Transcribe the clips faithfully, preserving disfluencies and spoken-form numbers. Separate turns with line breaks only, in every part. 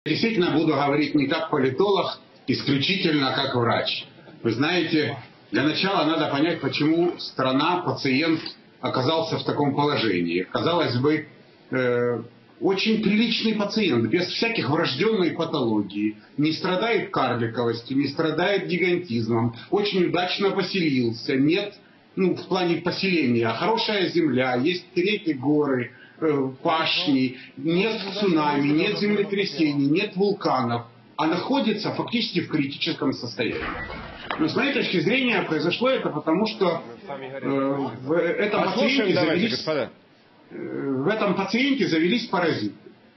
Действительно буду говорить не как политолог, исключительно как врач. Вы знаете, для начала надо понять, почему страна, пациент оказался в таком положении. Казалось бы, э, очень приличный пациент, без всяких врожденной патологии, не страдает карликовостью, не страдает гигантизмом, очень удачно поселился, нет, ну, в плане поселения, хорошая земля, есть реки, горы, пашни, нет цунами, нет землетрясений, нет вулканов, а находится фактически в критическом состоянии. Но с моей точки зрения произошло это потому, что э, в, этом пациенте завелись, э, в этом пациенте завелись паразиты.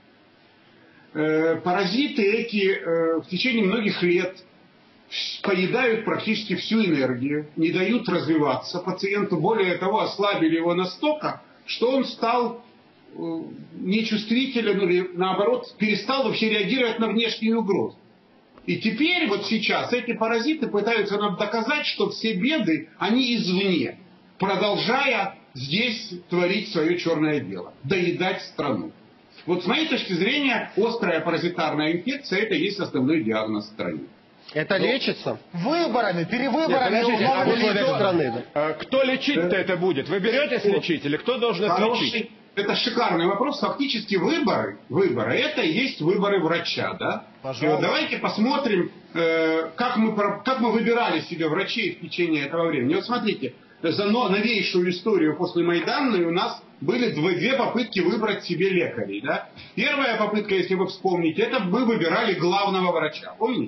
Э, паразиты эти э, в течение многих лет поедают практически всю энергию, не дают развиваться пациенту, более того, ослабили его настолько, что он стал нечувствителен или, наоборот, перестал вообще реагировать на внешние угрозы. И теперь, вот сейчас, эти паразиты пытаются нам доказать, что все беды, они извне, продолжая здесь творить свое черное дело, доедать страну. Вот с моей точки зрения, острая паразитарная инфекция – это и есть основной диагноз в стране. Это
Но
лечится?
Выборами, перевыборами
Нет,
а
кто,
страны.
Да. Кто лечить-то это будет? Вы беретесь лечить или кто должен это лечить?
Это шикарный вопрос. Фактически выборы, выборы это и есть выборы врача. Да? И вот давайте посмотрим, э, как, мы, как мы выбирали себе врачей в течение этого времени. Вот смотрите, за новейшую историю после Майдана у нас были две попытки выбрать себе лекарей. Да? Первая попытка, если вы вспомните, это мы выбирали главного врача. Помните?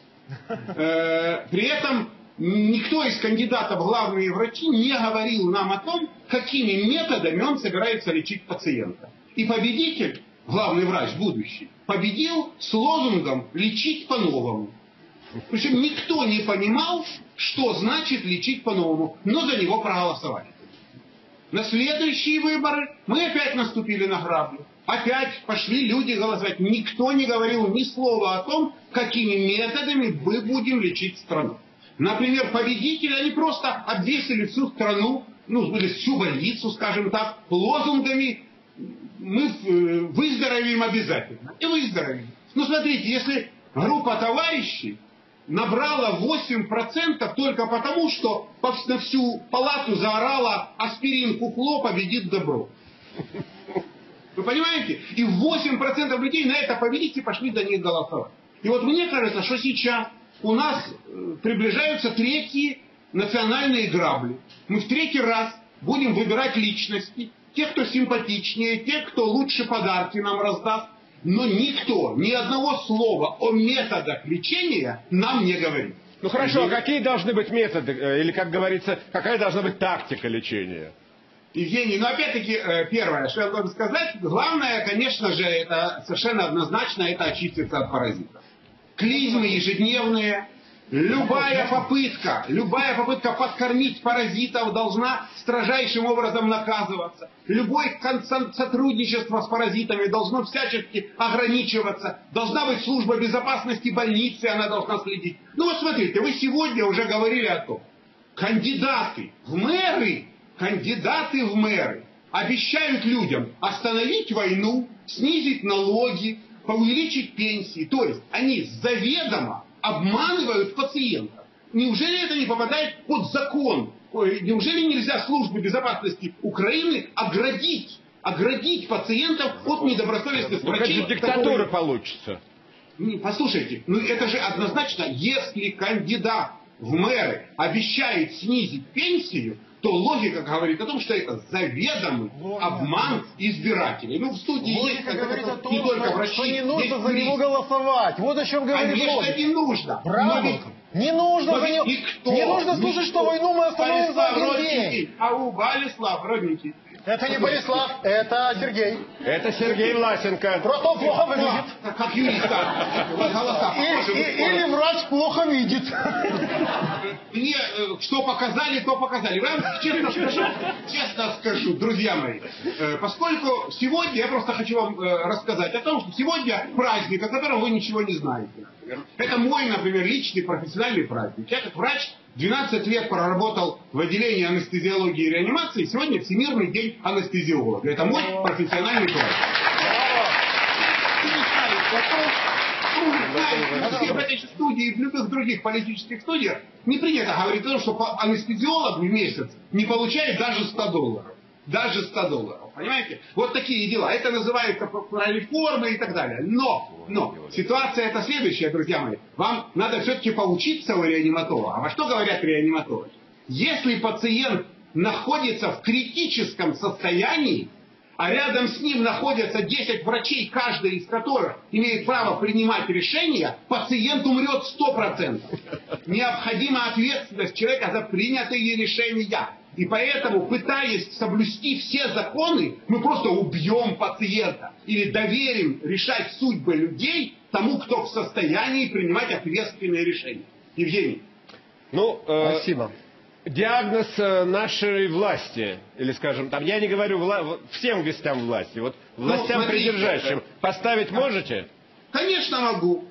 Э, при этом никто из кандидатов в главные врачи не говорил нам о том, какими методами он собирается лечить пациента. И победитель, главный врач будущий, победил с лозунгом «лечить по-новому». Причем никто не понимал, что значит лечить по-новому, но за него проголосовали. На следующие выборы мы опять наступили на грабли. Опять пошли люди голосовать. Никто не говорил ни слова о том, какими методами мы будем лечить страну. Например, победители, они просто обвесили всю страну, ну, или всю больницу, скажем так, лозунгами «мы выздоровеем обязательно». И выздоровеем. Ну, смотрите, если группа товарищей набрала восемь процентов только потому, что на всю палату заорала «аспирин, фуфло, победит добро». Вы понимаете? И восемь процентов людей на это повелись и пошли за них голосовать. И вот мне кажется, что сейчас у нас приближаются третьи национальные грабли. Мы в третий раз будем выбирать личности, тех, кто симпатичнее, тех, кто лучше подарки нам раздаст. Но никто, ни одного слова о методах лечения нам не говорит.
Ну хорошо, а какие должны быть методы, или, как говорится, какая должна быть тактика лечения?
Евгений, ну опять-таки, первое, что я должен сказать, главное, конечно же, это совершенно однозначно, это очиститься от паразитов. Клизмы ежедневные, любая попытка, любая попытка подкормить паразитов должна строжайшим образом наказываться. Любое сотрудничество с паразитами должно всячески ограничиваться. Должна быть служба безопасности больницы, она должна следить. Ну вот смотрите, вы сегодня уже говорили о том, кандидаты в мэры, кандидаты в мэры обещают людям остановить войну, снизить налоги, увеличить пенсии. То есть они заведомо обманывают пациентов. Неужели это не попадает под закон? Ой, неужели нельзя службе безопасности Украины оградить, оградить пациентов от недобросовестных врачей?
Ну, как же диктатура получится.
Послушайте, ну это же однозначно, если кандидат в мэры обещает снизить пенсию, то логика говорит о том, что это заведомый логика. Обман избирателей. Ну, в студии
логика
есть
говорит о том,
не только
что,
врачи,
что не нужно
есть
за него голосовать. Вот о чем говорит
Конечно,
логика.
не нужно.
Браво.
Ведь,
не нужно за него.
Никто,
не нужно слушать,
никто.
что войну мы остановим за один
родненький.
день.
А у Болеслав, родненький.
Это не Болеслав, это Сергей.
Это Сергей Власенко.
Просто он плохо выглядит.
Как, как юрист.
Или, или врач плохо видит.
Мне что показали, то показали. Я вам честно скажу, честно скажу, друзья мои, поскольку сегодня, я просто хочу вам рассказать о том, что сегодня праздник, о котором вы ничего не знаете. Это мой, например, личный профессиональный праздник. Я как врач двенадцать лет проработал в отделении анестезиологии и реанимации. Сегодня Всемирный день анестезиолога. Это мой профессиональный праздник. знаете, в этой же студии и в любых других политических студиях не принято говорить о том, что анестезиолог в месяц не получает даже сто долларов. Даже сто долларов. Понимаете? Вот такие дела. Это называется реформы и так далее. Но, но, ситуация это следующая, друзья мои. Вам надо все-таки поучиться у реаниматолога. А во что говорят реаниматологи? Если пациент находится в критическом состоянии, а рядом с ним находятся десять врачей, каждый из которых имеет право принимать решения, пациент умрет сто процентов. Необходима ответственность человека за принятые решения. И поэтому, пытаясь соблюсти все законы, мы просто убьем пациента. Или доверим решать судьбы людей тому, кто в состоянии принимать ответственные решения. Евгений.
Ну, э,
Спасибо.
Диагноз нашей власти, или, скажем, там, я не говорю вла... всем вестям власти, вот властям ну, смотрите, придержащим, это... поставить можете?
Конечно могу.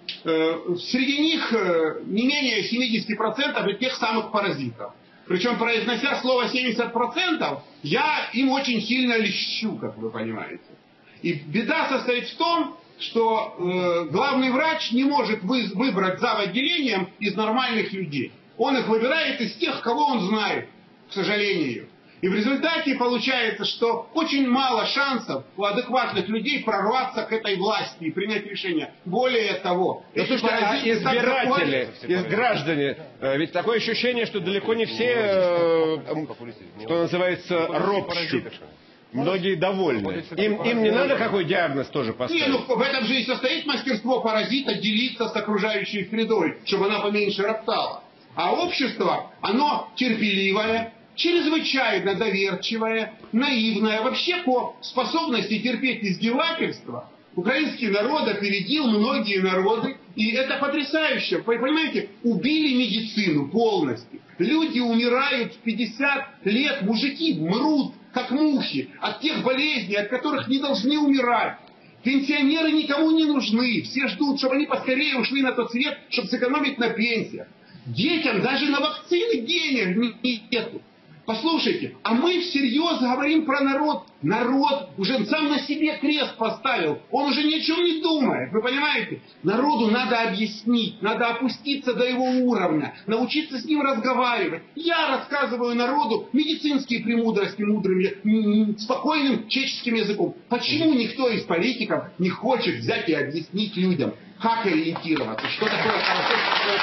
Среди них не менее семьдесят процентов и тех самых паразитов. Причем, произнося слово семьдесят процентов, я им очень сильно льщу, как вы понимаете. И беда состоит в том, что э, главный врач не может вы, выбрать зав. Отделением из нормальных людей. Он их выбирает из тех, кого он знает, к сожалению. И в результате получается, что очень мало шансов у адекватных людей прорваться к этой власти и принять решение. Более того,
ну, слушайте, а избиратели, из граждане, ведь такое ощущение, что далеко не все, что называется, ропщут. Многие довольны. Им, им не надо какой диагноз тоже поставить?
Не, ну в этом же и состоит мастерство паразита делиться с окружающей средой, чтобы она поменьше роптала. А общество, оно терпеливое, чрезвычайно доверчивое, наивное. Вообще по способности терпеть издевательства украинский народ опередил многие народы. И это потрясающе. Вы понимаете, убили медицину полностью. Люди умирают в пятьдесят лет, мужики мрут, как мухи, от тех болезней, от которых не должны умирать. Пенсионеры никому не нужны. Все ждут, чтобы они поскорее ушли на тот свет, чтобы сэкономить на пенсиях. Детям даже на вакцины денег нету. Послушайте, а мы всерьез говорим про народ. Народ уже сам на себе крест поставил. Он уже ни о чем не думает. Вы понимаете? Народу надо объяснить, надо опуститься до его уровня, научиться с ним разговаривать. Я рассказываю народу медицинские премудрости мудрым, спокойным чеческим языком. Почему никто из политиков не хочет взять и объяснить людям, как ориентироваться, что такое хорошо?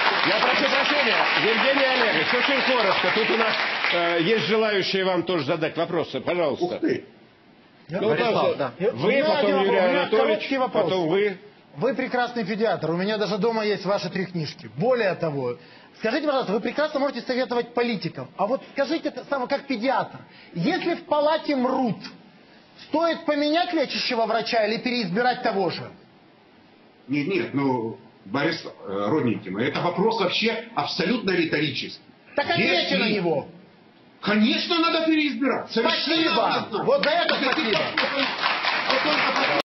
Я прошу прощения, Евгений Олегович, очень коротко. Тут у нас э, есть желающие вам тоже задать вопросы. Пожалуйста.
Ух ты.
Ну, Борислав, да. Вы, потом Юрий Анатольевич, потом вы.
Вы прекрасный педиатр. У меня даже дома есть ваши три книжки. Более того, скажите, пожалуйста, вы прекрасно можете советовать политикам. А вот скажите, самое как педиатр, если в палате мрут, стоит поменять лечащего врача или переизбирать того же?
Нет, нет, ну, Борис э, родненький, это вопрос вообще абсолютно риторический.
Так ответьте Если... на него.
Конечно, надо переизбирать.
Спасибо. Вот за это спасибо.